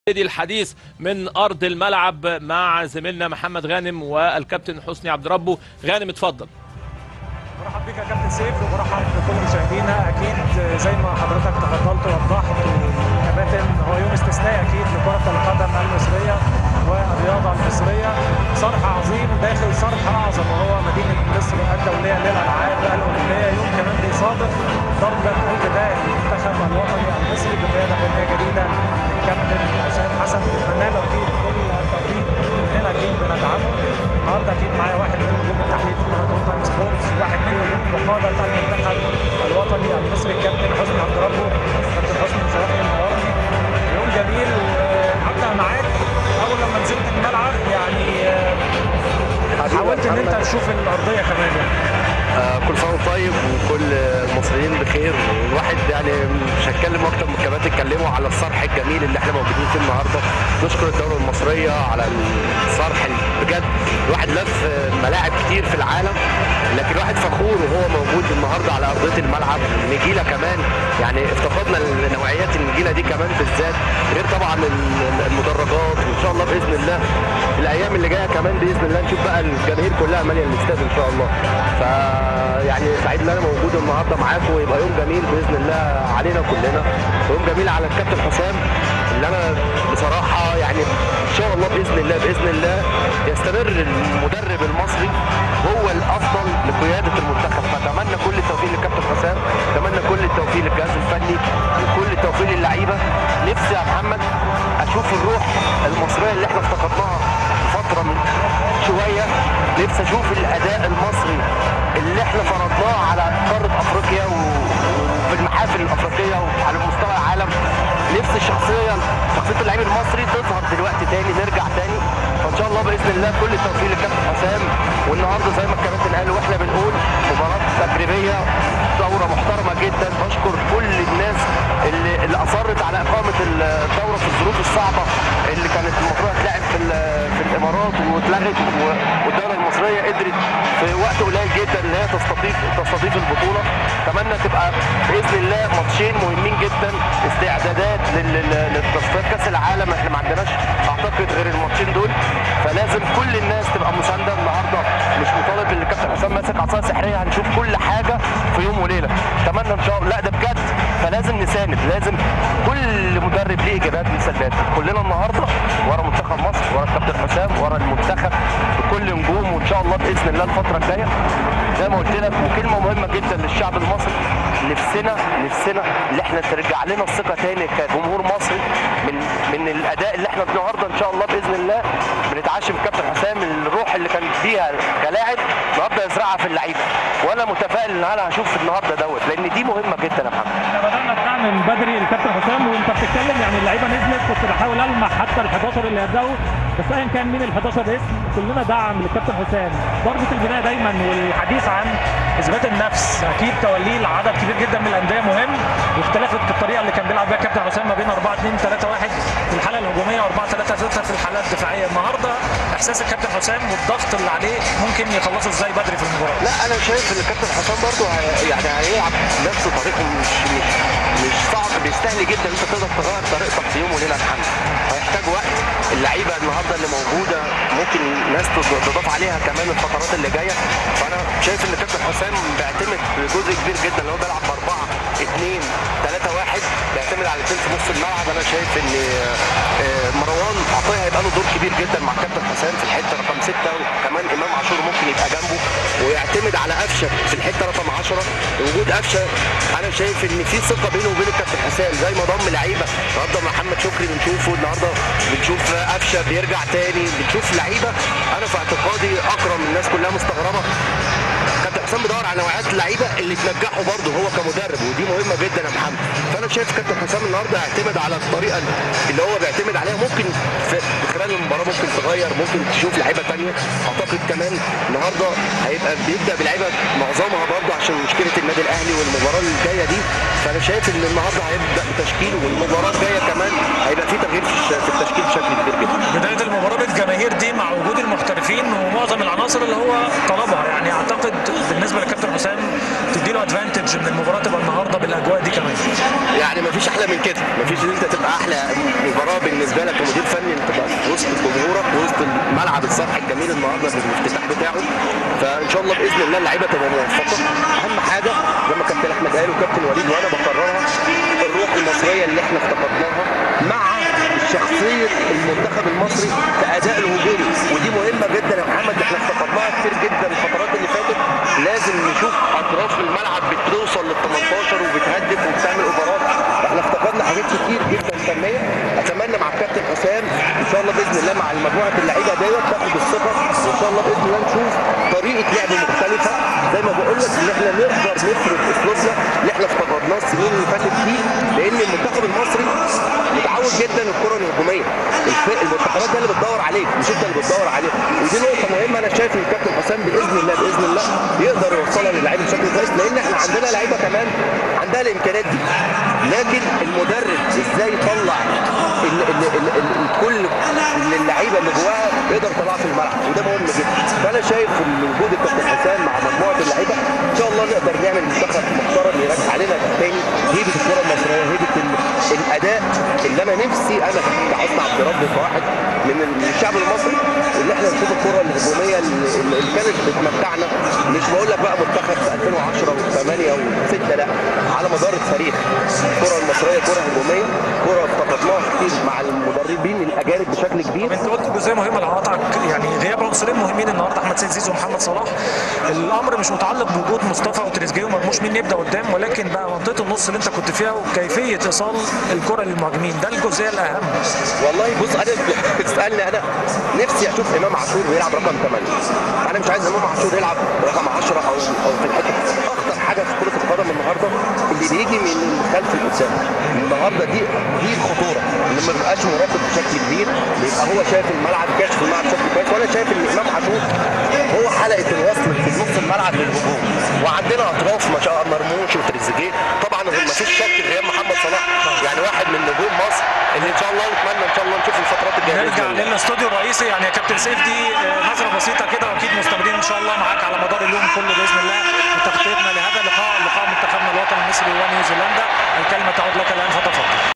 نبتدي الحديث من ارض الملعب مع زميلنا محمد غانم والكابتن حسني عبد ربه. غانم اتفضل. برحب بك يا كابتن سيف وبرحب بكل مشاهدينا. اكيد زي ما حضرتك تفضلت ووضحت كابتن، هو يوم استثنائي اكيد لكرة القدم المصرية والرياضة المصرية. صرح عظيم داخل صرح اعظم وهو مدينة مصر الدولية للالعاب الاولمبية. يوم كمان بيصادف ضربة البداية للمنتخب الوطني المصري بقيادة فنية جديدة كابتن حسام حسن. بنتمنى له اكيد كل التوفيق، هنا اكيد بندعمه. النهارده اكيد معايا واحد من نجوم التحليل في قناه اون تايم سبورتس، واحد من وقاده المنتخب الوطني المصري الكابتن حسني عبد ربه. كابتن حسني مشرفني منورني، يوم جميل. وهبدا معاك اول لما نزلت الملعب يعني حاولت ان انت تشوف الارضيه كمان يعني. كل سنه وانت طيب وكل المصريين بخير. الواحد يعني مش هتكلم اكتر من الكباتن اتكلموا على الصرح الجميل اللي احنا موجودين فيه النهارده. نشكر الدوله المصريه على الصرح بجد. الواحد لف ملاعب كتير في العالم لكن الواحد فخور وهو موجود النهارده على ارضيه الملعب. النجيله كمان يعني افتقدنا نوعيات النجيله دي كمان بالذات، غير طبعا المدرجات. وان شاء الله باذن الله الايام اللي جايه كمان باذن الله نشوف بقى الجماهير كلها ماليه الاستاد ان شاء الله. يعني سعيد ان انا موجود النهارده معاكم، ويبقى يوم جميل باذن الله علينا كلنا، ويوم جميل على الكابتن حسام اللي انا بصراحه يعني ان شاء الله باذن الله يستمر المدرب المصري هو الافضل لقياده المنتخب. فاتمنى كل التوفيق للكابتن حسام، اتمنى كل التوفيق للجهاز الفني وكل التوفيق للعيبه. نفسي يا محمد اشوف الروح المصريه اللي احنا افتقدناها فتره من شويه. نفسي اشوف الاداء المصري اللي احنا فرضناه على قاره افريقيا وفي المحافل الافريقيه وعلى مستوى العالم. نفسي شخصيه اللعيب المصري تظهر دلوقتي تاني، نرجع تاني. فان شاء الله باذن الله كل التوفيق للكابتن حسام. والنهارده زي ما الكابتن قال واحنا بنقول مباراه تجريبيه، دوره محترمه جدا. بشكر كل الناس اللي اصرت على اقامه الدوره في الظروف الصعبه اللي كانت المفروض تتلعب في الامارات واتلغت، والدوله المصريه قدرت في وقت قليل جدا ان هي تستضيف البطوله. اتمنى تبقى باذن الله ماتشين مهمين جدا، استعدادات للتصفيات كاس العالم. احنا ما عندناش اعتقد غير الماتشين دول، فلازم كل الناس تبقى مسانده. النهارده مش مطالب ان الكابتن حسام ماسك عصايه سحريه هنشوف كل حاجه في يوم وليله. اتمنى ان شاء الله، لا ده بجد. فلازم نساند، لازم كل مدرب ليه ايجابيات وسلبيات. كلنا النهارده ورا منتخب مصر، ورا الكابتن حسام، ورا المنتخب بكل نجوم. وان شاء الله باذن الله الفتره الجايه زي ما قلت لك، وكلمه مهمه جدا للشعب المصري، نفسنا اللي احنا ترجع لنا الثقه تاني كجمهور مصري من الاداء اللي احنا النهارده ان شاء الله باذن الله بنتعشم الكابتن حسام. الروح اللي كان فيها كلاعب النهارده يزرعها في اللعيبه، وانا متفائل ان انا هشوف النهارده لان دي مهمه جدا يا محمد. احنا بدانا الدعم من بدري الكابتن حسام وانت بتتكلم، يعني اللعيبه نزلت، كنت بحاول المح حتى ال 11 اللي هيبداوا، بس ايا كان مين ال 11 اسم كلنا دعم للكابتن حسام. ضربه البدايه دايما والحديث عن اثبات النفس، اكيد توليه لعدد كبير جدا من الانديه مهم، واختلفت الطريقه اللي كان بيلعب بيها الكابتن حسام ما بين 4-2-3-1 في الحاله الهجوميه و4-3-3 في الحاله الدفاعيه. النهارده احساس الكابتن حسام والضغط اللي عليه ممكن يخلصوا ازاي بدري في المباراه؟ لا انا شايف ان الكابتن حسام برضه يعني هيلعب نفس طريقه، مش صعب، بيستاهل جدا انت تقدر تغير طريقتك في يوم وليله يا محمد. هيحتاج وقت. اللعيبه النهارده اللي موجوده ممكن ناس تضاف عليها كمان الفترات اللي جايه. فانا شايف ان الكابتن حسام بيعتمد بجزء كبير جدا لو بيلعب 4-2-3-1 بيعتمد على الاثنين في نص الملعب. انا شايف ان مروان عطيه هيبقى له دور كبير جدا مع الكابتن حسام في الحته رقم 6، وكمان امام عاشور ممكن يبقى جنبه، ويعتمد على قفشه في الحته رقم 10. وجود قفشه انا شايف ان في ثقه بينه وبين الكابتن حسام، زي ما ضم لعيبه النهارده محمد شكري بنشوفه، النهارده بنشوف قفشه بيرجع تاني، بنشوف لعيبه. انا في اعتقادي اكرم الناس كلها مستغربه كابتن حسام بيدور على نوعيات اللعيبه اللي تنجحه برضه هو كمدرب، ودي مهمه جدا يا محمد. فانا شايف كابتن حسام النهارده هيعتمد على الطريقه اللي هو بيعتمد عليها. ممكن في خلال المباراه ممكن تغير، ممكن تشوف لعيبه ثانيه. اعتقد كمان النهارده هيبقى بيبدا بلعيبه معظمها برضه عشان مشكله النادي الاهلي والمباراه الجايه دي. فانا شايف ان النهارده هيبدا بتشكيل، والمباراه الجايه كمان هيبقى في تغيير في التشكيل بشكل كبير جدا. بدايه المباراه بالجماهير دي مع وجود المحترفين ومعظم العناصر اللي هو طلبها، يعني اعتقد بالنسبه لكابتن حسام تديله ادفانتج ان المباراه تبقى النهارده بالاجواء دي كمان. يعني ما مفيش احلى من كده، مفيش ان انت تبقى احلى مباراه بالنسبه لك كمدير فني، ان تبقى في وسط جمهورك وسط الملعب الصرح الجميل النهارده بالافتتاح بتاعه. فان شاء الله باذن الله اللعيبه تبقى موفقه. اهم حاجه زي ما كابتن احمد قال وكابتن وليد وانا بكررها، الروح المصريه اللي احنا افتقدناها مع شخصيه المنتخب المصري في اداء الهجومي، ودي مهمه جدا يا محمد. احنا افتقدناها كتير جدا الفترات اللي فاتت. لازم نشوف اطراف الملعب بتوصل لل 18 وبتهدف وبتعمل اوفرات. احنا افتقدنا حاجات كتير جدا فنيه. اتمنى مع الكابتن حسام ان شاء الله باذن الله مع مجموعه اللعيبه ديت تاخد الثقه، وان شاء الله باذن الله نشوف طريقه لعب مختلفه. زي ما بقول لك ان احنا نقدر نفرض اسلوبنا اللي احنا افتقدناه السنين اللي فاتت دي، لان المنتخب المصري متعود جدا الكره الهجوميه. المنتخبات ده اللي بتدور عليك مش انت اللي بتدور عليه، ودي نقطه مهمه. انا شايف ان الكابتن حسام باذن الله يقدر يوصلها للعيبه بشكل كويس، لان احنا عندنا لعيبه كمان عندها الامكانيات دي، لكن المدرب ازاي يطلع كل اللعيبه اللي جواها يقدر يطلعها في الملعب، وده مهم جدا. فانا شايف ان وجود الكابتن حسام مع مجموعه اللعيبه ان شاء الله نقدر نعمل منتخب محترم يرجع علينا تاني هيبه الكره المصريه، هيبه الاداء اللي انا نفسي انا كحسن عبد ربه كواحد من الشعب المصري، اللي احنا نشوف الكره الهجوميه اللي كانت بتمتعنا. مش بقول لك بقى منتخب 2010 و8 و6، لا، على مدار التاريخ الكره المصريه كره هجوميه، كره افتقدناها كتير مع المدربين الاجانب بشكل كبير. انت قلت جزئيه مهمه لقطعك، يعني غياب عنصرين مهمين النهارده، احمد سيد زيزو ومحمد صلاح. الامر مش متعلق بوجود مصطفى وتريزيجيه ومرموش مين يبدا قدام، ولكن بقى منطقه النص اللي انت كنت فيها وكيفيه ايصال الكره للمهاجمين، ده الجزئيه الاهم. والله بص، انا بتسالني انا نفسي اشوف امام عاشور بيلعب رقم 8. انا مش عايز امام عاشور يلعب رقم 10 او في الحته. اخطر حاجه في كره القدم النهارده اللي بيجي من خلف القدام. النهارده دي الخطوره، اللي ما بيبقاش مراقب بشكل كبير، بيبقى هو شايف الملعب كاشف الملعب بشكل كويس. وانا شايف ان امام عاشور هو حلقه الوصل في نص الملعب للهجوم، وعندنا اطراف ما شاء الله مرموش وتريزيجيه. طبعا ما فيش شك غياب محمد صلاح، يعني واحد من نجوم مصر اللي ان شاء الله نتمنى ان شاء الله نشوف الفترات الجايه. نرجع للاستوديو الرئيسي يعني يا كابتن سيف، دي نظره بسيطه كده، واكيد مستمرين ان شاء الله معاك على مدار اليوم كله باذن الله وتغطيتنا لهذا اللقاء، لقاء منتخبنا الوطني المصري ونيوزيلندا. الكلمه تعود لك الان فتفضل.